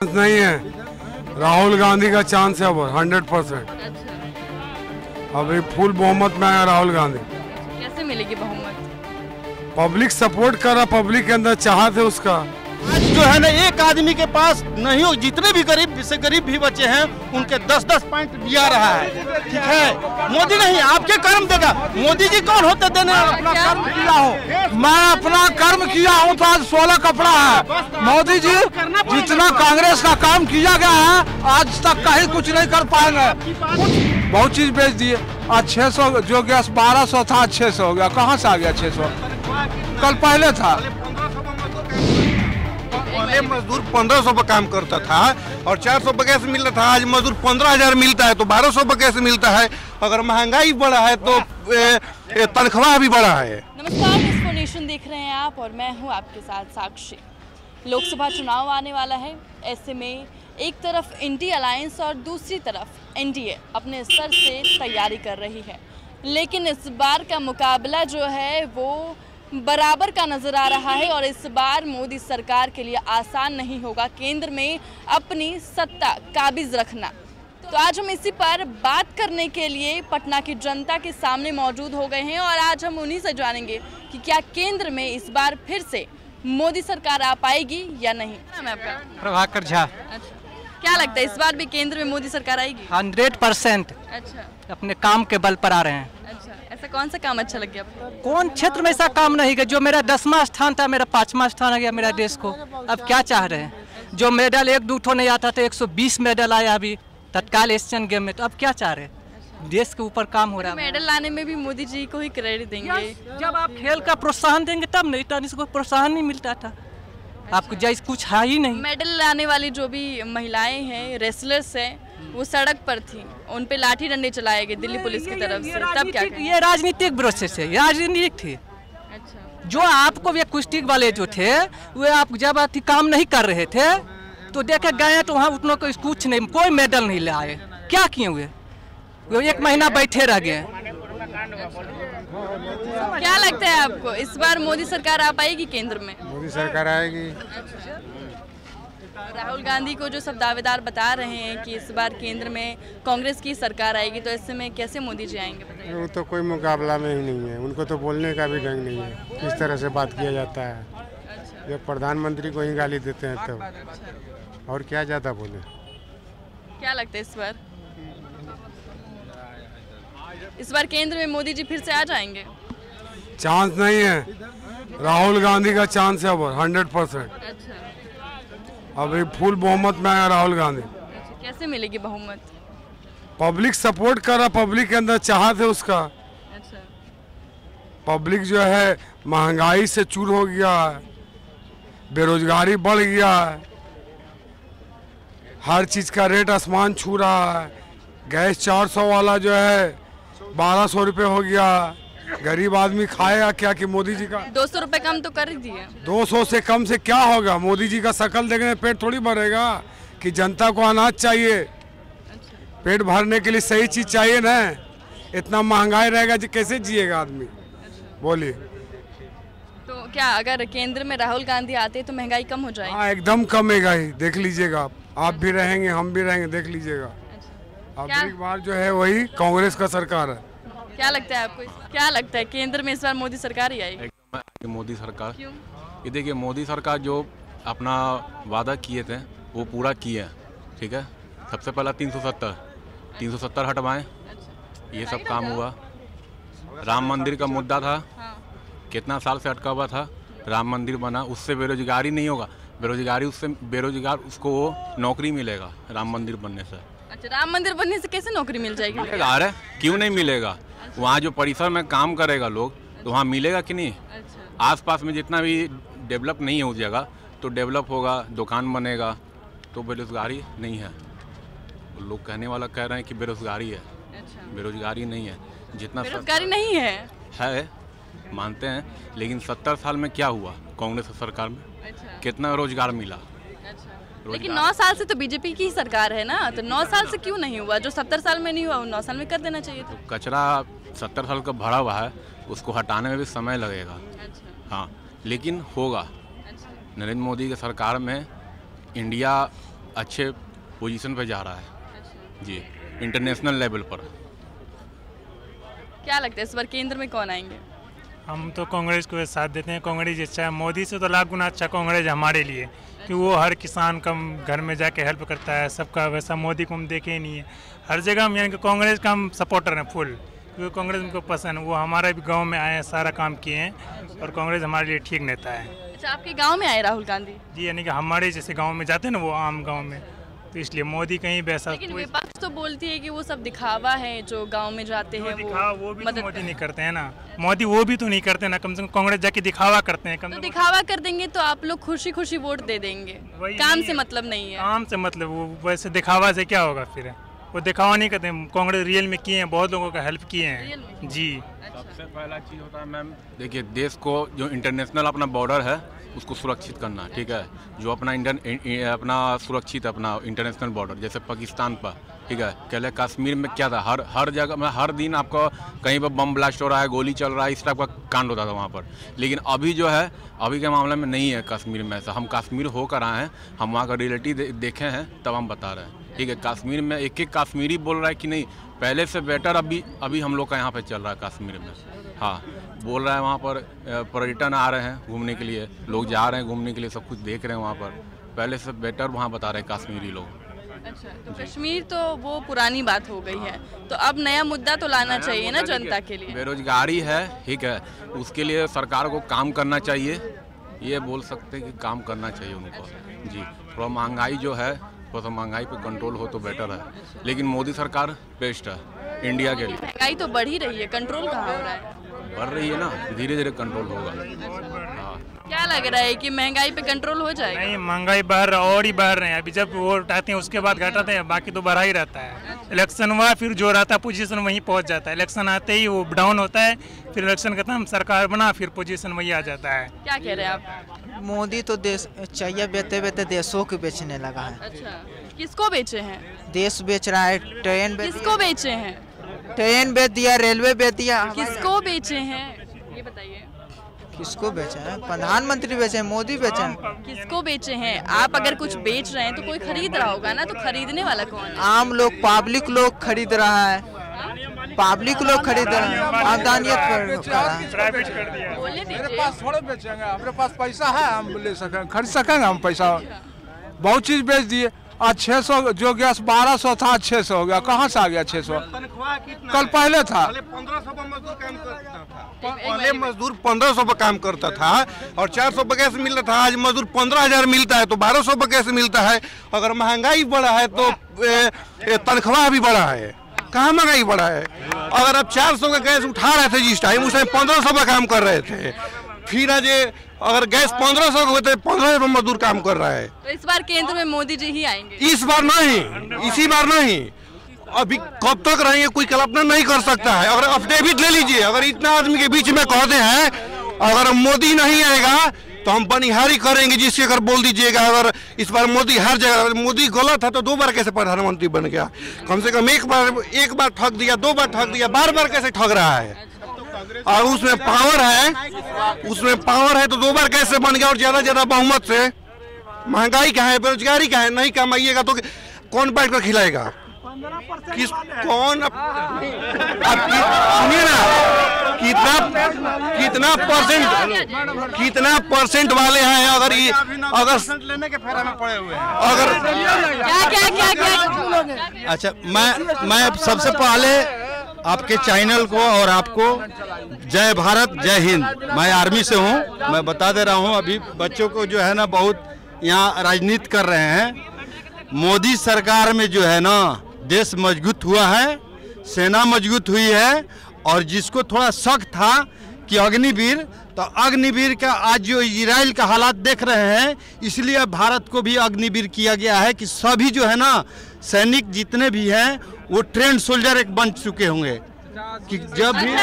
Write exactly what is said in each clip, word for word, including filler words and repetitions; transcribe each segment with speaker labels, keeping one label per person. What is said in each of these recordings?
Speaker 1: नहीं है, राहुल गांधी का चांस है वो हंड्रेड परसेंट। अभी फुल बहुमत में आया राहुल गांधी।
Speaker 2: कैसे मिलेगी बहुमत?
Speaker 1: पब्लिक सपोर्ट कर रहा, पब्लिक के अंदर चाहत है उसका।
Speaker 3: आज जो है ना एक आदमी के पास नहीं हो, जितने भी गरीब से गरीब भी बच्चे हैं उनके दस दस पॉइंट दिया रहा है। ठीक है, मोदी नहीं आपके कर्म देगा। मोदी जी कौन होते देने? अपना कर्म किया हो।
Speaker 4: मैं अपना कर्म किया हूँ तो आज सोलह कपड़ा है। मोदी जी जितना कांग्रेस का काम किया गया है आज तक कहीं कुछ नहीं कर पाएंगे। बहुत चीज बेच दिए। आज छह सौ जो गैस बारह सौ था छह सौ हो गया। कहाँ से आ गया छह सौ? कल पहले था।
Speaker 3: पहले मजदूर पंद्रह सौ पर काम करता था और चार सौ पर कैसे मिलता था। आज मजदूर पंद्रह हजार मिलता है तो बारह सौ पर कैसे मिलता है? अगर महंगाई बढ़ा है तो तनख्वाह भी बढ़ा है।
Speaker 2: नमस्कार, इसको नेशन देख रहे हैं आप और मैं हूं आपके साथ साक्षी। लोकसभा चुनाव आने वाला है। ऐसे में एक तरफ इंडी अलायंस और दूसरी तरफ एनडीए अपने स्तर से तैयारी कर रही है, लेकिन इस बार का मुकाबला जो है वो बराबर का नजर आ रहा है और इस बार मोदी सरकार के लिए आसान नहीं होगा केंद्र में अपनी सत्ता काबिज रखना। तो आज हम इसी पर बात करने के लिए पटना की जनता के सामने मौजूद हो गए हैं और आज हम उन्हीं से जानेंगे कि क्या केंद्र में इस बार फिर से मोदी सरकार आ पाएगी या नहीं। नाम है आपका?
Speaker 5: प्रभाकर झा।
Speaker 2: अच्छा, क्या लगता है इस बार भी केंद्र में मोदी सरकार आएगी?
Speaker 5: Hundred percent.
Speaker 2: अच्छा,
Speaker 5: अपने काम के बल पर आ रहे हैं।
Speaker 2: अच्छा, ऐसा कौन सा काम अच्छा लग गया आपको?
Speaker 5: कौन क्षेत्र में ऐसा काम नहीं है? जो मेरा दसवां स्थान था मेरा पांचवा स्थान आ गया मेरा देश को। अब क्या चाह रहे हैं? जो मेडल एक दो ठो नहीं आता था एक सौ बीस मेडल आया अभी तत्काल एशियन गेम में। तो अब क्या चाह रहे हैं? देश के ऊपर काम हो रहा है।
Speaker 2: मेडल लाने में भी मोदी जी को ही क्रेडिट देंगे।
Speaker 5: जब आप खेल का प्रोत्साहन देंगे तब नहीं तो इसको प्रोत्साहन नहीं मिलता था। आपको जैसे कुछ है ही नहीं।
Speaker 2: मेडल लाने वाली जो भी महिलाएं हैं, रेसलर्स हैं, वो सड़क पर थी, उन पे लाठी डंडे चलाए गए दिल्ली पुलिस की तरफ से। तब क्या कहें?
Speaker 5: ये राजनीतिक प्रोसेस है, ये राजनीतिक थी।
Speaker 2: अच्छा,
Speaker 5: जो आपको वे कुश्ती वाले जो थे वे आप जब अति काम नहीं कर रहे थे तो देखे गए तो वहाँ उतना कोई कुछ नहीं, कोई मेडल नहीं लाए। क्या किए हुए? वो एक महीना बैठे रह गए।
Speaker 2: क्या लगता है आपको इस बार मोदी सरकार आ पाएगी केंद्र में?
Speaker 1: मोदी सरकार आएगी।
Speaker 2: राहुल गांधी को जो सब दावेदार बता रहे हैं कि इस बार केंद्र में कांग्रेस की सरकार आएगी, तो ऐसे में कैसे मोदी जी आएंगे बताइए?
Speaker 1: वो तो कोई मुकाबला में ही नहीं है, उनको तो बोलने का भी ढंग नहीं है। किस तरह से बात किया जाता है, जब प्रधानमंत्री को ही गाली देते हैं तब और क्या ज़्यादा बोले।
Speaker 2: क्या लगता है इस बार इस बार केंद्र में मोदी जी फिर से आ जाएंगे?
Speaker 1: चांस नहीं है, राहुल गांधी का चांस है वो हंड्रेड परसेंट।
Speaker 2: अच्छा,
Speaker 1: अभी फुल बहुमत में आया राहुल गांधी।
Speaker 2: अच्छा, कैसे मिलेगी बहुमत?
Speaker 1: पब्लिक सपोर्ट कर रहा, पब्लिक के अंदर चाहत है उसका।
Speaker 2: अच्छा,
Speaker 1: पब्लिक जो है महंगाई से चूर हो गया है, बेरोजगारी बढ़ गया है, हर चीज का रेट आसमान छू रहा है। गैस चार सौ वाला जो है बारह सौ रुपये हो गया। गरीब आदमी खाएगा क्या कि मोदी जी का
Speaker 2: दो सौ रुपये कम तो कर ही दिए।
Speaker 1: दो सौ से कम से क्या होगा? मोदी जी का शकल देखने पेट थोड़ी भरेगा कि जनता को अनाज चाहिए।
Speaker 2: अच्छा,
Speaker 1: पेट भरने के लिए सही चीज चाहिए ना। इतना महंगाई रहेगा जी कैसे जिएगा आदमी? बोलिए।
Speaker 2: तो क्या अगर केंद्र में राहुल गांधी आते तो महंगाई कम हो जाएगी?
Speaker 1: हाँ, एकदम कमेगा ही, देख लीजिएगा आप आप भी रहेंगे, हम भी रहेंगे, देख लीजिएगा। अब एक बार जो है वही कांग्रेस का सरकार है।
Speaker 2: क्या लगता है आपको? क्या लगता है केंद्र में इस बार मोदी सरकार ही आएगी?
Speaker 6: एकदम मोदी सरकार।
Speaker 2: क्यों?
Speaker 6: ये देखिए मोदी सरकार जो अपना वादा किए थे वो पूरा किए। ठीक है, सबसे पहला तीन सौ सत्तर तीन सौ सत्तर हटवाएं, ये सब काम हुआ। राम मंदिर का मुद्दा था, कितना साल से अटका हुआ था, राम मंदिर बना, उससे बेरोजगारी नहीं होगा। बेरोजगारी उससे बेरोजगार उसको नौकरी मिलेगा राम मंदिर बनने से।
Speaker 2: अच्छा, राम मंदिर बनने से कैसे नौकरी मिल जाएगी?
Speaker 6: अरे क्यों नहीं मिलेगा? वहाँ जो परिसर में काम करेगा लोग तो वहाँ मिलेगा कि नहीं?
Speaker 2: अच्छा,
Speaker 6: आसपास में जितना भी डेवलप नहीं हो जाएगा तो डेवलप होगा, दुकान बनेगा, तो बेरोजगारी नहीं है। लोग कहने वाला कह रहे हैं कि बेरोजगारी है।
Speaker 2: अच्छा,
Speaker 6: बेरोजगारी नहीं है। जितना
Speaker 2: बेरोजगारी नहीं है
Speaker 6: है मानते हैं, लेकिन सत्तर साल में क्या हुआ कांग्रेस सरकार में?
Speaker 2: अच्छा,
Speaker 6: कितना रोजगार मिला?
Speaker 2: अच्छा, लेकिन नौ साल से तो बीजेपी की ही सरकार है ना, तो नौ साल से क्यों नहीं हुआ? जो सत्तर साल में नहीं हुआ वो नौ साल में कर देना चाहिए था।
Speaker 6: कचरा सत्तर साल का भरा हुआ है, उसको हटाने में भी समय लगेगा।
Speaker 2: अच्छा,
Speaker 6: हाँ, लेकिन होगा।
Speaker 2: अच्छा,
Speaker 6: नरेंद्र मोदी की सरकार में इंडिया अच्छे पोजीशन पे जा रहा है जी, इंटरनेशनल लेवल पर।
Speaker 2: क्या लगता है इस बार केंद्र में कौन आएंगे?
Speaker 7: हम तो कांग्रेस को साथ देते हैं। कांग्रेस अच्छा है, मोदी से तो लाख गुना अच्छा कांग्रेस हमारे लिए, कि वो हर किसान का घर में जाके हेल्प करता है सबका। वैसा मोदी को हम देखे ही नहीं है। हर जगह हम यानी कि कांग्रेस का हम सपोर्टर हैं फुल, क्योंकि कांग्रेस उनको पसंद है। वो हमारे भी गांव में आए हैं, सारा काम किए हैं, और कांग्रेस हमारे लिए ठीक नेता है।
Speaker 2: अच्छा, आपके गांव में आए राहुल गांधी
Speaker 7: जी? यानी कि हमारे जैसे गांव में जाते हैं ना, वो आम गांव में, तो इसलिए मोदी कहीं वैसा।
Speaker 2: लेकिन विपक्ष तो बोलती है कि वो सब दिखावा है, जो गांव में जाते हैं वो
Speaker 7: दिखावा वो भी तो
Speaker 2: मदद
Speaker 7: मोदी नहीं करते हैं ना। मोदी वो भी तो नहीं करते ना, कम से कम कांग्रेस जाके दिखावा करते हैं। कम
Speaker 2: तो
Speaker 7: से कम
Speaker 2: दिखावा कर देंगे तो आप लोग खुशी खुशी वोट दे देंगे,
Speaker 7: वही
Speaker 2: काम
Speaker 7: नहीं
Speaker 2: से
Speaker 7: है।
Speaker 2: मतलब नहीं है।
Speaker 7: काम से मतलब वो वैसे दिखावा से क्या होगा फिर? वो दिखावा नहीं करते। कांग्रेस रियल में किए हैं, बहुत लोगों का हेल्प किए हैं जी।
Speaker 6: सबसे पहला चीज़ होता है मैम, देखिए देश को जो इंटरनेशनल अपना बॉर्डर है उसको सुरक्षित करना, ठीक है। जो अपना इंडियन अपना सुरक्षित अपना इंटरनेशनल बॉर्डर, जैसे पाकिस्तान पर, ठीक है। पहले कश्मीर में क्या था, हर हर जगह में हर दिन आपको कहीं पर बम ब्लास्ट हो रहा है, गोली चल रहा है, इस टाइप का कांड होता था वहाँ पर। लेकिन अभी जो है, अभी के मामले में नहीं है कश्मीर में ऐसा। हम कश्मीर होकर आए हैं, हम वहाँ का रियलिटी दे, देखे हैं, तब हम बता रहे हैं, ठीक है। कश्मीर में एक एक कश्मीरी बोल रहा है कि नहीं पहले से बेटर अभी अभी हम लोग का यहाँ पे चल रहा है कश्मीर में। हाँ, बोल रहा है वहाँ पर पर्यटन आ रहे हैं घूमने के लिए, लोग जा रहे हैं घूमने के लिए, सब कुछ देख रहे हैं वहाँ पर, पहले से बेटर वहाँ बता रहे हैं कश्मीरी लोग।
Speaker 2: अच्छा, तो कश्मीर तो वो पुरानी बात हो गई है, तो अब नया मुद्दा तो लाना चाहिए ना जनता के लिए।
Speaker 6: बेरोजगारी है, ठीक है, उसके लिए सरकार को काम करना चाहिए, ये बोल सकते हैं कि काम करना चाहिए उनको जी। थोड़ा महंगाई जो है, थोड़ा सा महंगाई पे कंट्रोल हो तो बेटर है, लेकिन मोदी सरकार बेस्ट है इंडिया के लिए।
Speaker 2: महंगाई तो बढ़ ही रही है, कंट्रोल कहाँ हो रहा है?
Speaker 6: बढ़ रही है ना, धीरे धीरे कंट्रोल होगा। हाँ,
Speaker 2: क्या लग रहा है कि महंगाई पे कंट्रोल हो जाएगा?
Speaker 7: नहीं, महंगाई बढ़ और ही बढ़ रहे हैं। अभी जब वोट आते हैं उसके बाद घटाते हैं, बाकी तो बढ़ा ही रहता है। इलेक्शन हुआ फिर जो रहता है पोजीशन वहीं पहुंच जाता है। इलेक्शन आते ही वो डाउन होता है, फिर इलेक्शन खत्म, सरकार बना, फिर पोजीशन वही आ जाता है।
Speaker 2: क्या कह रहे हैं आप?
Speaker 8: मोदी तो देश चाहिए बेचते बेचते देशों को बेचने लगा है।
Speaker 2: अच्छा, किसको बेचे हैं?
Speaker 8: देश बेच रहा है, ट्रेन बेच
Speaker 2: किसको बेचे हैं?
Speaker 8: ट्रेन बेच दिया, रेलवे बेच दिया।
Speaker 2: किसको बेचे हैं ये बताइए।
Speaker 8: किसको बेचे हैं? प्रधानमंत्री बेचे हैं, मोदी बेचे हैं।
Speaker 2: किसको बेचे हैं? आप अगर कुछ बेच रहे हैं तो कोई खरीद रहा होगा ना, तो खरीदने वाला कौन है?
Speaker 8: आम लोग, पब्लिक लोग खरीद रहा है, पब्लिक लोग खरीद रहे हैं, आमदनियत कर रहा है।
Speaker 2: बोलने
Speaker 4: मेरे
Speaker 2: दीजिए।
Speaker 4: पास थोड़े बेचेंगे, हमारे पास पैसा है, हम ले सकेंगे, खरीद सकेंगे हम। पैसा बहुत चीज बेच दिए। आज छः सौ जो गैस बारह सौ था, छः सौ हो गया। कहाँ से आ गया छः सौ? कल पहले था
Speaker 3: पंद्रह सौ पर मजदूर काम करता था, पहले मजदूर पंद्रह सौ पर काम करता था और चार सौ पर कैसे मिलता था। आज मजदूर पंद्रह हजार मिलता है तो बारह सौ पर कैसे मिलता है? अगर महंगाई बढ़ा है तो तनख्वाह भी बढ़ा है, कहाँ महंगाई बढ़ा है? अगर आप चार सौ का गैस उठा रहे थे जिस टाइम, उस टाइम पंद्रह सौ पर काम कर रहे थे। फिर आज अगर गैस पंद्रह सौ का तो पंद्रह हजार मजदूर काम कर रहा है।
Speaker 2: तो इस बार केंद्र में मोदी जी ही आएंगे?
Speaker 3: इस बार नहीं, इसी बार नहीं, अभी कब तक रहेंगे कोई कल्पना नहीं कर सकता है। अगर अफिडेविट ले लीजिए, अगर इतना आदमी के बीच में कहते हैं अगर मोदी नहीं आएगा तो हम बनिहारी करेंगे, जिससे अगर बोल दीजिएगा अगर इस बार मोदी हर जगह, मोदी गलत है तो दो बार कैसे प्रधानमंत्री बन गया? कम से कम एक बार एक बार ठग दिया, दो बार ठग दिया, बार बार कैसे ठग रहा है? और उसमें पावर है, उसमें पावर है तो दो बार कैसे बन गया? और ज्यादा ज्यादा बहुमत से। महंगाई क्या है, बेरोजगारी क्या है? नहीं कमाइएगा तो कौन बैठ कर खिलाएगा? किस कौन अब सुनिए ना, कितना कितना परसेंट कितना परसेंट वाले हैं? अगर ये अगर
Speaker 9: लेने के फेरा में पड़े हुए हैं।
Speaker 3: अगर
Speaker 2: क्या क्या क्या क्या?
Speaker 9: अच्छा, मैं मैं सबसे पहले आपके चैनल को और आपको जय भारत जय हिंद। मैं आर्मी से हूं, मैं बता दे रहा हूं, अभी बच्चों को जो है ना बहुत यहाँ राजनीति कर रहे हैं। मोदी सरकार में जो है ना देश मजबूत हुआ है, सेना मजबूत हुई है। और जिसको थोड़ा शक था कि अग्निवीर, तो अग्निवीर का आज जो इजराइल का हालात देख रहे हैं, इसलिए भारत को भी अग्निवीर किया गया है कि सभी जो है ना सैनिक जितने भी हैं वो ट्रेंड सोल्जर एक बन चुके होंगे कि जब भी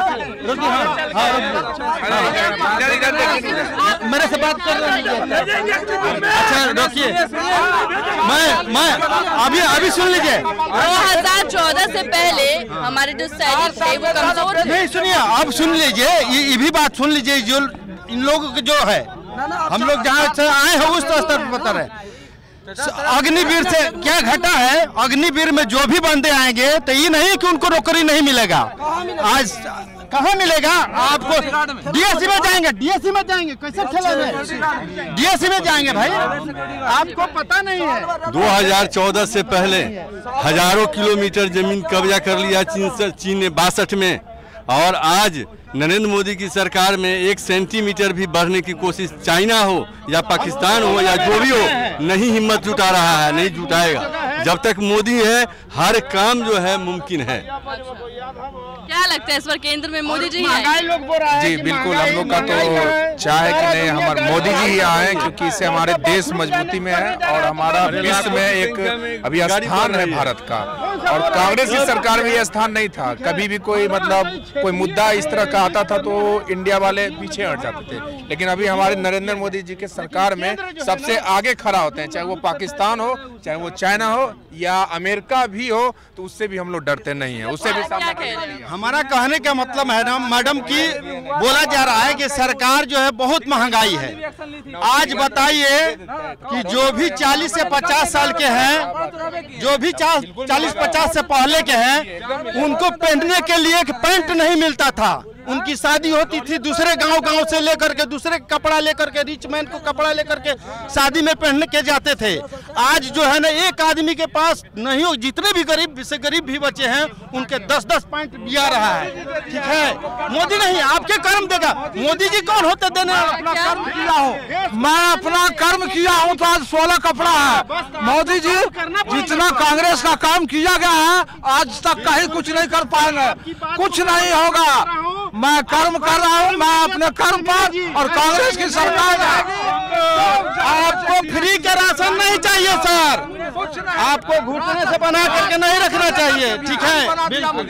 Speaker 9: मेरे से बात कर रहे हैं। अच्छा रोकिए, मैं मैं अभी अभी सुन लीजिए।
Speaker 2: दो हज़ार चौदह से पहले हमारे जो सैनिक थे वो कमजोर थे।
Speaker 9: नहीं सुनिए, अब सुन लीजिए, ये ये भी बात सुन लीजिए। जो इन लोगों के जो है, हम लोग जहाँ से आए हैं उस स्तर पर बता रहे हैं।
Speaker 3: अग्निवीर से क्या घटा है? अग्निवीर में जो भी बंदे आएंगे तो ये नहीं कि उनको नौकरी नहीं मिलेगा। आज कहाँ मिलेगा आपको? डीएससी में जाएंगे, डीएससी में जाएंगे, कैसे खेलेंगे? डीएससी में जाएंगे भाई, आपको पता नहीं है।
Speaker 9: दो हज़ार चौदह से पहले हजारों किलोमीटर जमीन कब्जा कर लिया चीन से, चीन ने बासठ में, और आज नरेंद्र मोदी की सरकार में एक सेंटीमीटर भी बढ़ने की कोशिश चाइना हो या पाकिस्तान हो या जो भी हो नहीं हिम्मत जुटा रहा है, नहीं जुटाएगा। जब तक मोदी है हर काम जो है मुमकिन है।
Speaker 2: क्या लगता है इस बार केंद्र में मोदी जी हैं?
Speaker 10: जी बिल्कुल, हम लोग का तो चाहे कि नहीं हमारे मोदी जी ही आए, क्योंकि इससे हमारे देश मजबूती में है और हमारा विश्व में एक अभी स्थान है भारत का। और कांग्रेस की सरकार में यह स्थान नहीं था। कभी भी कोई मतलब कोई मुद्दा इस तरह का आता था तो इंडिया वाले पीछे हट जाते थे, लेकिन अभी हमारे नरेंद्र मोदी जी के सरकार में सबसे आगे खड़ा होते हैं। चाहे वो पाकिस्तान हो, चाहे वो चाइना हो या अमेरिका भी हो, तो उससे भी हम लोग डरते नहीं है, उससे भी
Speaker 3: हमारा कहने का मतलब है ना मैडम की बोला जा रहा है कि सरकार जो है बहुत महंगाई है। आज बताइए कि जो भी चालीस से पचास साल के हैं, जो भी चालीस पचास से पहले के हैं, उनको पहनने के लिए एक पैंट नहीं मिलता था। उनकी शादी होती थी दूसरे गांव गांव से लेकर के दूसरे कपड़ा लेकर के, रिच मैन को कपड़ा लेकर के शादी में पहनने के जाते थे। आज जो है ना एक आदमी के पास नहीं हो, जितने भी गरीब से गरीब भी बच्चे हैं उनके दस दस पॉइंट दिया रहा है। ठीक है, मोदी नहीं आपके कर्म देगा। मोदी जी कौन होते देने?
Speaker 4: अपना कर्म किया हो, मैं अपना कर्म किया हूँ तो आज सोलह कपड़ा है। मोदी जी जितना कांग्रेस का काम किया गया है आज तक कहीं कुछ नहीं कर पाएंगे, कुछ नहीं होगा। मैं कर्म कर रहा हूँ, मैं अपने कर्म पर, और कांग्रेस की सरकार
Speaker 3: आपको फ्री का राशन नहीं चाहिए सर, आपको घुटने से बना करके नहीं रखना चाहिए। ठीक है, बिल्कुल।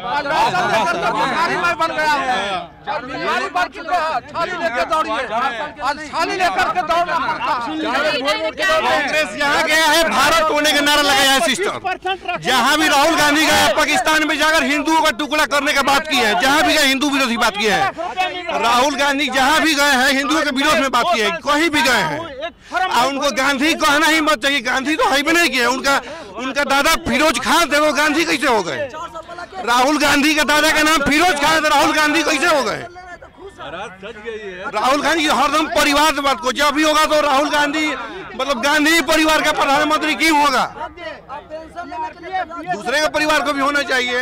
Speaker 4: बन गया है, बन चुका है, थाली लेकर दौड़िए, आज थाली लेकर के दौड़ना पड़ता है।
Speaker 3: कांग्रेस यहाँ गया है, भारत होने का नारा लगाया है सिस्टर। जहाँ भी राहुल गांधी गए पाकिस्तान में जाकर हिंदुओं का टुकड़ा करने का बात की है, जहाँ भी गए हिंदू विरोधी बात की है। राहुल गांधी जहाँ भी गए हैं हिंदुओं के विरोध में बात की है, कहीं भी गए हैं। और उनको गांधी कहना ही मत चाहिए, गांधी तो है भी नहीं किया। उनका उनका दादा फिरोज खान थे, वो गांधी कैसे हो गए? राहुल गांधी का दादा का नाम फिरोज खान था, राहुल गांधी कैसे हो गए? राहुल गांधी हरदम परिवार से बात को, जब भी होगा तो राहुल गांधी मतलब गांधी परिवार का प्रधानमंत्री क्यों होगा? दूसरे के परिवार को भी होना चाहिए।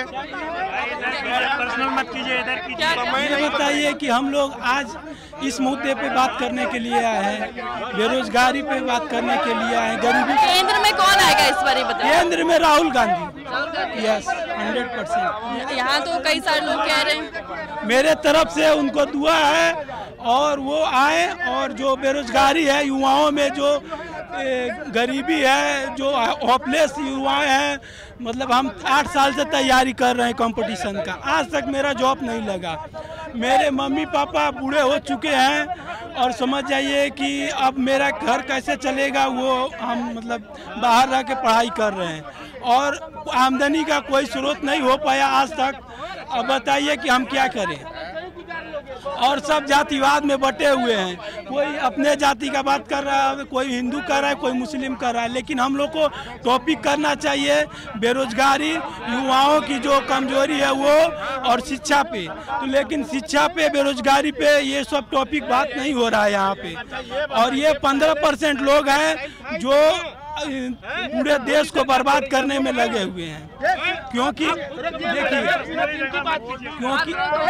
Speaker 11: ये बताइए कि हम लोग आज इस मुद्दे पे बात करने के लिए आए हैं, बेरोजगारी पे बात करने के लिए आए हैं, गरीबी।
Speaker 2: केंद्र में कौन आएगा इस बार बताइए?
Speaker 11: केंद्र में Rahul Gandhi, yes hundred percent.
Speaker 2: यहाँ तो कई सारे लोग कह रहे हैं।
Speaker 11: मेरे तरफ से उनको दुआ है और वो आए, और जो बेरोजगारी है युवाओं में, जो गरीबी है, जो होपलेस युवा हैं, मतलब हम आठ साल से तैयारी कर रहे हैं कंपटीशन का, आज तक मेरा जॉब नहीं लगा। मेरे मम्मी पापा बूढ़े हो चुके हैं और समझ जाइए कि अब मेरा घर कैसे चलेगा, वो हम मतलब बाहर रह के पढ़ाई कर रहे हैं और आमदनी का कोई स्रोत नहीं हो पाया आज तक। अब बताइए कि हम क्या करें। और सब जातिवाद में बटे हुए हैं, कोई अपने जाति का बात कर रहा है, कोई हिंदू कर रहा है, कोई मुस्लिम कर रहा है, लेकिन हम लोग को टॉपिक करना चाहिए बेरोजगारी, युवाओं की जो कमजोरी है वो, और शिक्षा पे। तो लेकिन शिक्षा पे, बेरोजगारी पे ये सब टॉपिक बात नहीं हो रहा है यहाँ पे। और ये पंद्रह परसेंट लोग हैं जो पूरे देश को बर्बाद करने में लगे हुए हैं, क्योंकि देखिए क्योंकि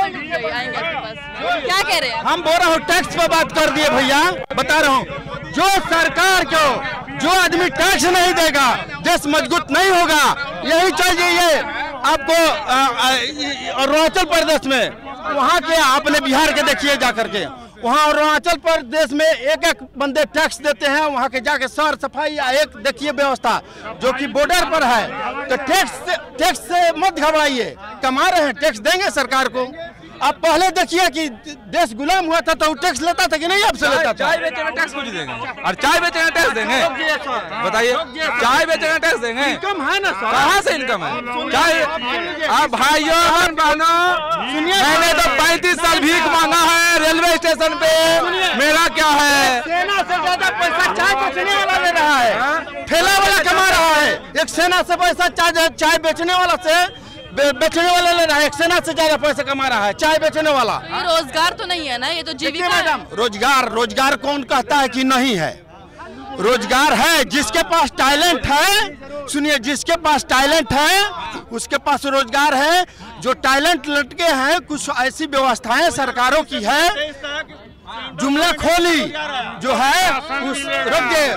Speaker 2: क्या कह रहे हैं
Speaker 3: हम बोल रहा हूँ टैक्स पे बात कर दिए भैया, बता रहा हूँ जो सरकार को जो आदमी टैक्स नहीं देगा देश मजबूत नहीं होगा। यही चाहिए ये आपको अरुणाचल प्रदेश में, वहाँ के आपने बिहार के देखिए जा करके, वहाँ अरुणाचल प्रदेश में एक एक बंदे टैक्स देते हैं, वहाँ के जाके सर सफाई एक देखिए व्यवस्था जो कि बॉर्डर पर है। तो टैक्स टैक्स से मत घबराइए, कमा रहे हैं, टैक्स देंगे सरकार को। आप पहले देखिए कि देश गुलाम हुआ था तो टैक्स लेता था कि नहीं? आपसे लेता था।
Speaker 10: चाय बेचने में टैक्स कुछ देंगे, और चाय बेचने में टैक्स देंगे? बताइए, चाय बेचने में टैक्स देंगे?
Speaker 3: इनकम है ना सर,
Speaker 10: कहाँ से इनकम है? चाय आप भाइयों बहनों, मैंने तो पैंतीस साल भीख मांगा है रेलवे स्टेशन पे, मेरा क्या है?
Speaker 3: सेना से ज्यादा पैसा चाय बेचने वाला ले रहा है। ठेला वाला कमा रहा है, एक सेना से पैसा चाय चाय बेचने वाला से बे, बेचने वाला ले रहा है, एक सेना से ज्यादा पैसा कमा रहा है चाय बेचने वाला।
Speaker 2: ये रोजगार तो नहीं है ना, ये तो जीविका है।
Speaker 3: मैडम रोजगार रोजगार कौन कहता है कि नहीं है? रोजगार है, जिसके पास टैलेंट है, सुनिए, जिसके पास टैलेंट है उसके पास रोजगार है। जो टैलेंट लटके हैं, कुछ ऐसी व्यवस्थाएं सरकारों की है, जुमला खोली जो है उस रुके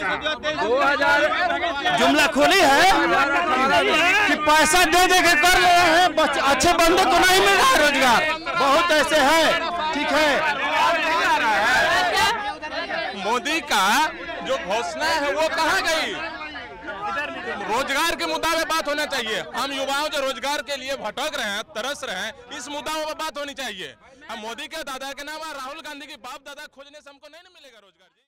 Speaker 3: जुमला खोली है कि पैसा दे दे के कर रहे हैं, अच्छे बंदे को नहीं मिल रहा रोजगार, बहुत ऐसे हैं। ठीक है,
Speaker 10: मोदी का जो घोषणा है वो कहाँ गई? रोजगार के मुद्दा पे बात होना चाहिए। हम युवाओं जो रोजगार के लिए भटक रहे हैं, तरस रहे हैं, इस मुद्दाओं पर बात होनी चाहिए। हम मोदी के दादा के नाम राहुल गांधी के बाप दादा खोजने से हमको नहीं मिलेगा रोजगार।